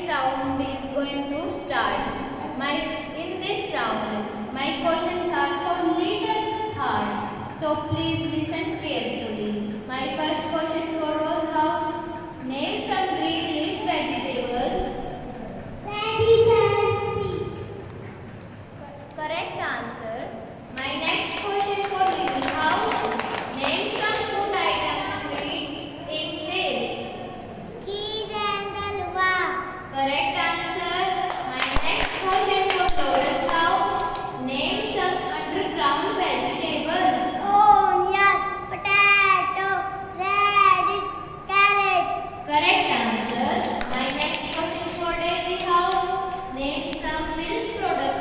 round is going to start. In this round, my questions are so little hard. So please listen carefully. My first question for Rose House. Name some green leaf vegetables. Radish and spinach. Correct answer. My next question for Little House. Name some food items sweet in taste. Kheer and halwa. Correct answer. My next question for Lotus House. Name some underground vegetables. Onion, potato, radish, carrot. Correct answer. My next question for Daisy House. Name some milk product.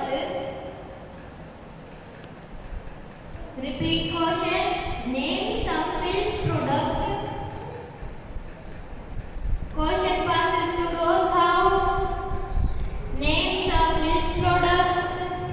Repeat question. Name some milk product. Question passes to Rose House. Name some milk products.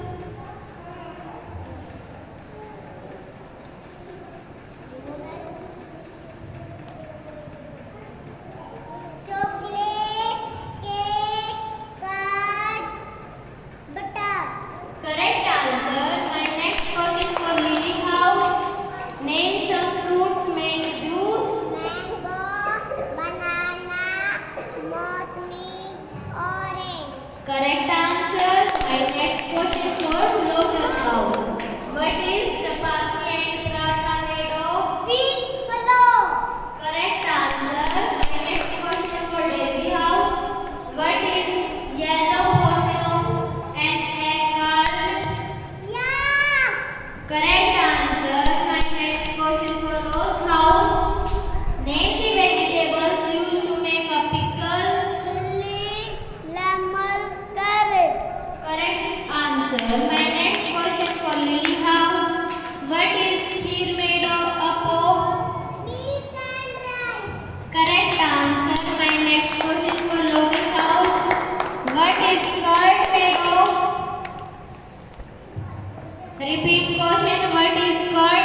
Chocolate, cake, curd, butter. Correct answer. My next question for Lily House. Name some fruits make juice. Mango, banana, mosmi, orange. Correct answer. My next question for Lotus House. What is chapati and paratha made of? Wheat flour. Correct answer. My next question for Daisy House. What is yellow portion of an egg called? Yeah. Correct answer. My next question for Rose House. Name the vegetables used to make a pickle. Chili, lemon, carrot. Correct answer. My next question for Lily House. What is kheer made up of? Milk and rice. Correct answer. My next question for Lotus House. What is curd made of? Repeat question. What is curd